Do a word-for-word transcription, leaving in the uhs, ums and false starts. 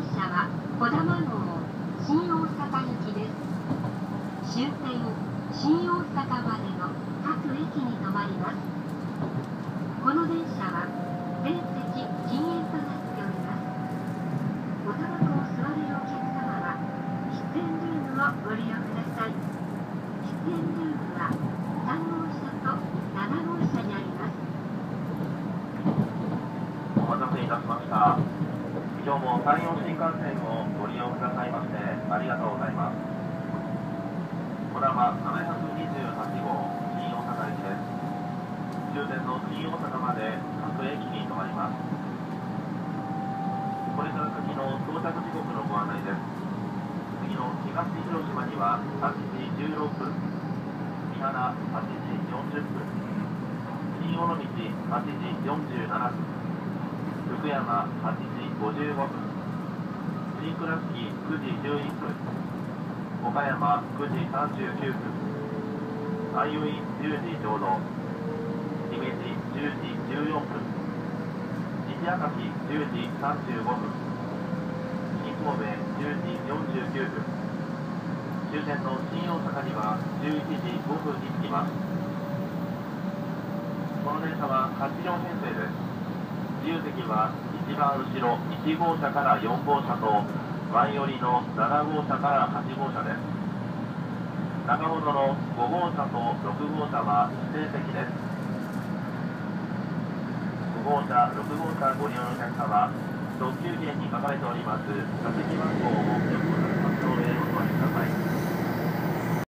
車は児玉号新大阪行きです。終点新大阪までの各駅に停まります。この電車は全席禁煙となっております。おタバコを吸われるお客様は喫煙ルームをご利用ください。喫煙ルームはさん号車となな号車にあります。 お待たせいたしました。今日も山陽新幹線をご利用くださいましてありがとうございます。こだまななひゃくにじゅうはち号新大阪駅です。終点の新大阪まで各駅に停まります。これから先の到着時刻のご案内です。次の東広島にははちじじゅうろっぷん、三原はちじよんじゅっぷん、新尾道はちじよんじゅうななふん、福山はちじごじゅうごふん、新倉敷くじじゅういっぷん、岡山くじさんじゅうきゅうふん、相生じゅうじちょうど、姫路じゅうじじゅうよんふん、西明石じゅうじさんじゅうごふん、新神戸じゅうじよんじゅうきゅうふん、終点の新大阪にはじゅういちじごふんに着きます。この電車ははち両編成です。自由席は一番後ろいち号車からよん号車と前寄りのなな号車からはち号車です。中ほどのご号車とろく号車は指定席です。ご号車、ろく号車ご利用のお客様、特急券に書かれております座席番号をよくおされますのでお座りください。